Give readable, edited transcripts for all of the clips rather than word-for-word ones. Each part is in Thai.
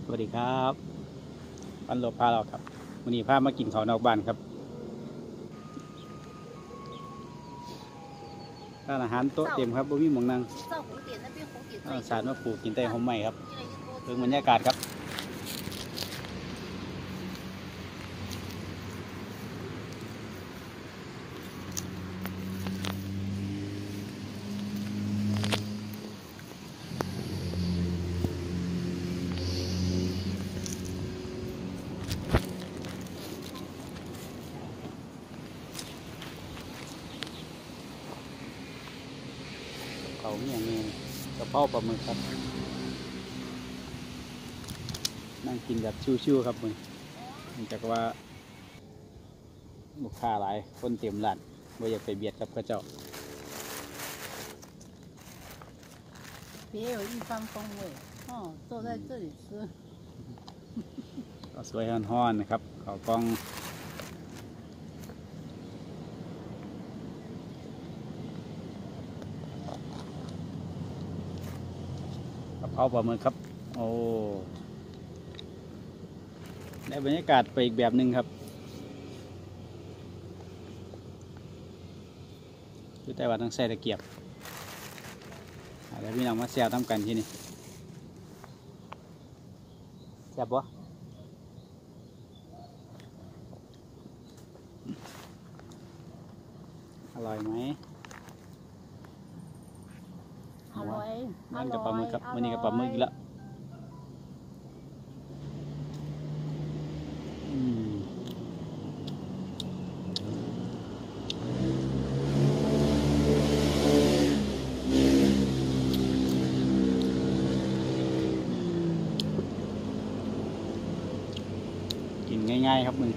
สวัสดีครับวันโลพาเราครับวันนี้พามากินข้าวนอกบ้านครับร้านอาหารโต๊ะเต็มครับบ่มีหมองนั่งสารมาปลูกกินแต่หอมใหม่ครับเรื่องบรรยากาศครับเขาอย่างนี้กระเพราปลาหมึกครับนั่งกินแบบชิวๆครับมึงเนื่องจากว่าลูกค้าหลายคนเต็มร้านไม่อยากไปเบียดกับพระเจ้า别有一番风味哦，坐在这里吃。 ก็สวยฮ้อนๆนะครับข้าวกล้องกระเพราปลาหมึกครับโอ้ได้บรรยากาศไปอีกแบบหนึ่งครับอยู่แต่ว่าต้องใส่ตะเกียบแล้วพี่น้องมาแซวทำกันที่นี่แซ่บปะอร่อยไหมอร่อยมันกับปลาหมึกครับวันนี้กับปลาหมึกอีกแล้วกินง่ายๆครับมึง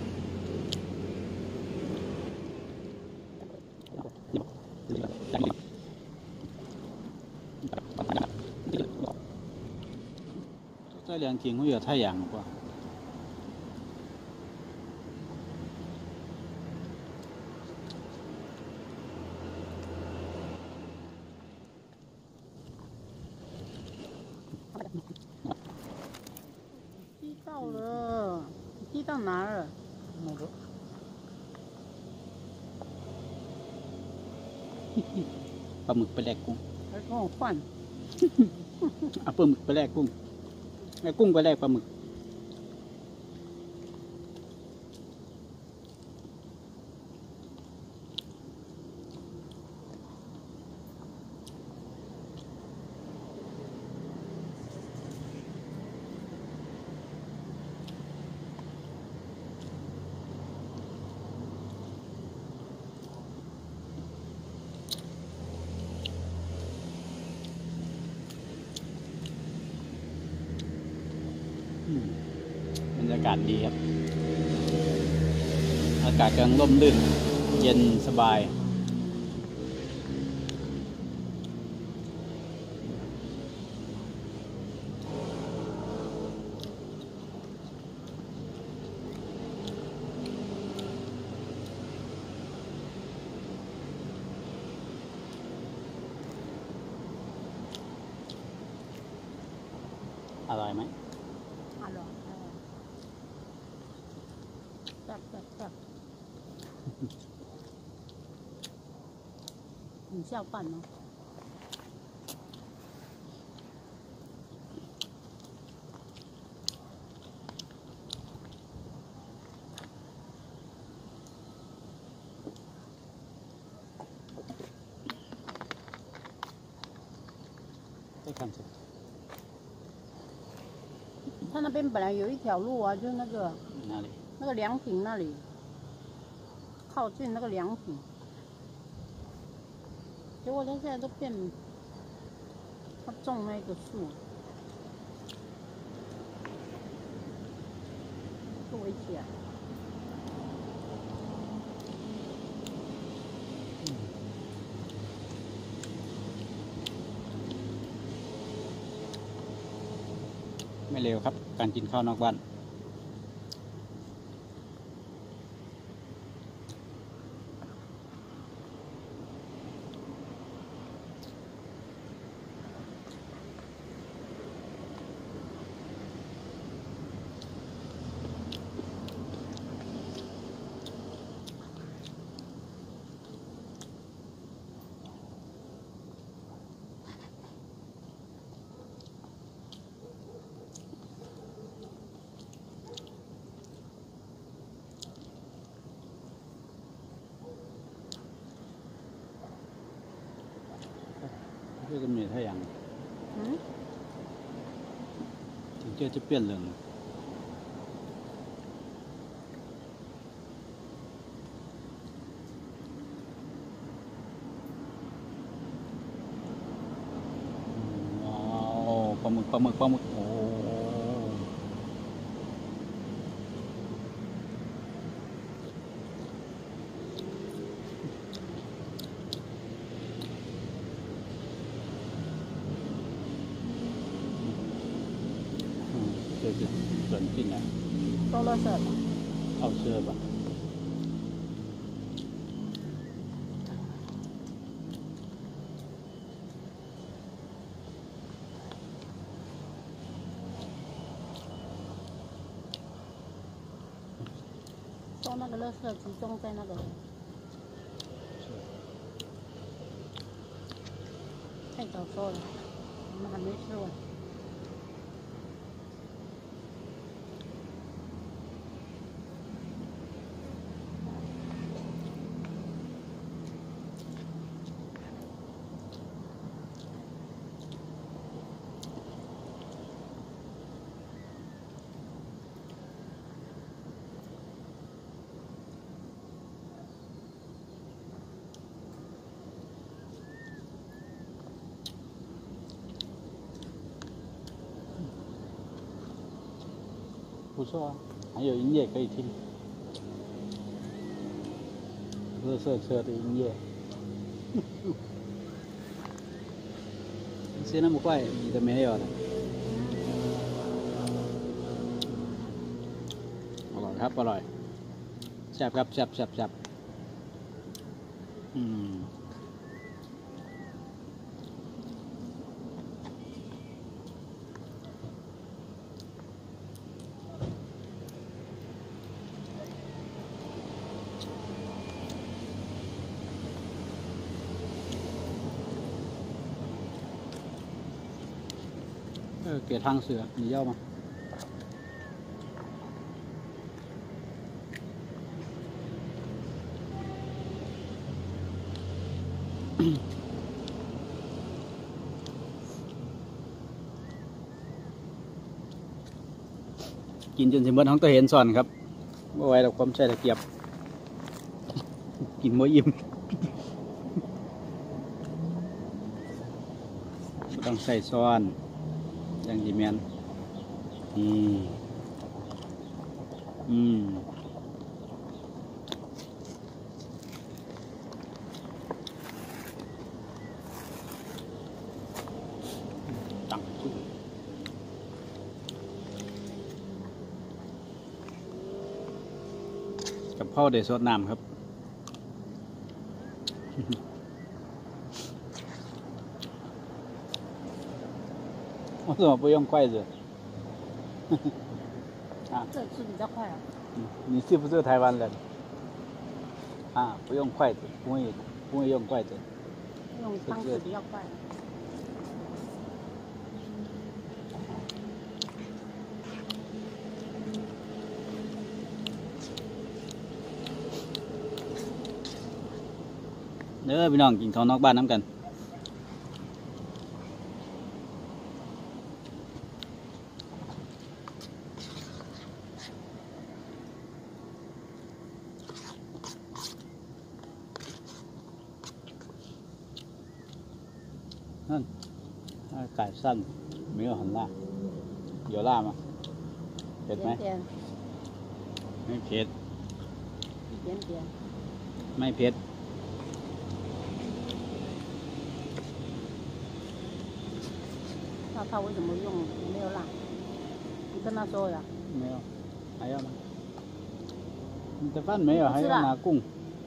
这两天会有太阳吧？ 鸡到了，鸡到哪了？ 那个，ปลาหมึกไปแลกกุ้ง还跟我换？ เอาปลาหมึกไปแลกกุ้งไอ้กุ้งไปแลกปลาหมึกบรรยากาศดีครับอากาศกำลังร่มรื่นเย็นสบายอร่อยไหมอร่อยแซ่บแซ่บแซ่บ你下饭吗？ 再看这个他那边本来有一条路啊，就是哪里？ 那个凉亭那里，靠近那个凉亭。结果他现在都变，他种那个树，都围起来。 ไม่เร็วครับการกินข้าวนอกบ้าน没太阳， 嗯， 挺这就变冷了。哇哦，ปลาหมึกปลาหมึกปลาหมึกโอ้这是转进来， 多乐色吧。 好吃了吧？ 收那个垃圾集中在那个，太早收了，我们还没吃完。 不错啊，还有音乐可以听，热色车的音乐。吃那么快，你的没有了。อร่อยครับอร่อยแซ่บครับแซ่บแซ่บแซ่บ给汤匙，你要吗？กินจนสิเบิดท้องตัวเห็นซ่อนครับไม่ไหวหรอกความใช้ตะเกียบ กินบ่อิ่ม ต้องใส่ซ้อนอย่างดีแมนตังกับพ่อเดซดน้ำครับ 为什么不用筷子？ 这次比较快啊。 你是不是台湾人？啊，不用筷子，不会用筷子。 用汤匙比较快。 เด้อพี่น้องกินข้าวนอกบ้านน้ำกันนั่นไก่สั้น没有很辣有辣吗เผ็ดไหมไม่เผ็ดไม่เผ็ด那他为什么用没有辣？你跟他说了。 没有，还要吗？你的饭没有，还要拿贡。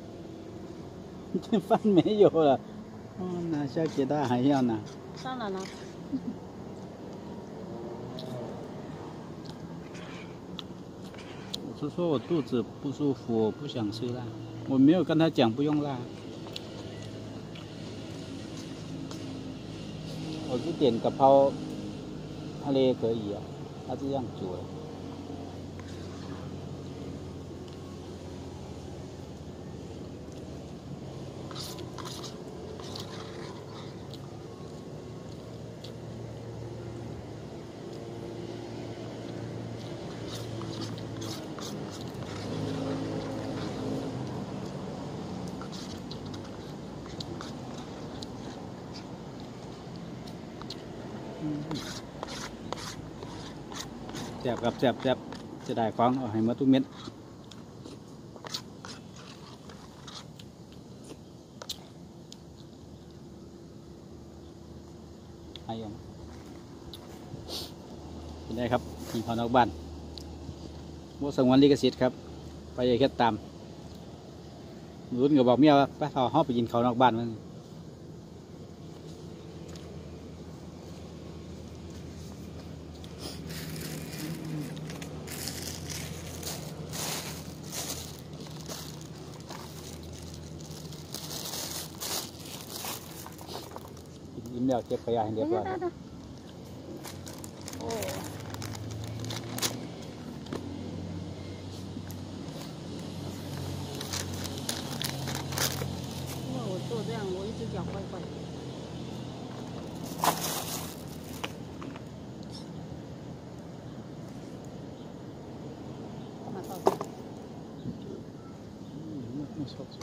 这饭没有了，拿下给他还要拿。 当然了。 我是说我肚子不舒服，我不想吃辣。我没有跟他讲不用辣。我是点กะเพราทะเล可以啊，他这样煮了。 แซ่บครับแซ่บแซ่บจะได้ของเอาให้หมดทุกเม็ดให้ยังเป็นได้ครับกินข้าวนอกบ้านโมสงวนลิขสิทธิ์ครับไปอย่าเฮ็ดตามรุ่นก็บอกเมียว่าไปเอาห้องไปกินข้าวนอกบ้านมันยิ้มแล้วเก็บขยะให้เรียบร้อยครับโอ้因为我做这样，我一只脚怪怪的。干嘛倒这？ 没错错。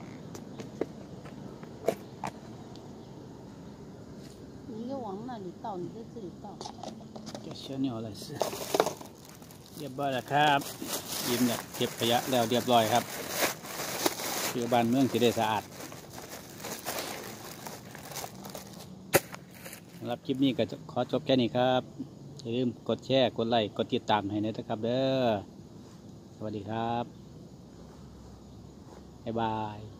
你应该往那里倒，你在这里倒。 จะเชื่อเนี่ยอะไรสิเรียบร้อยแล้วครับยิ้มเนี่ยเก็บขยะแล้วเรียบร้อยครับเพื่อบ้านเมืองจะได้สะอาดสำหรับคลิปนี้ก็ขอจบแค่นี้ครับอย่าลืมกดแชร์กดไลค์กดติดตามให้นะครับเด้อสวัสดีครับบ๊ายบาย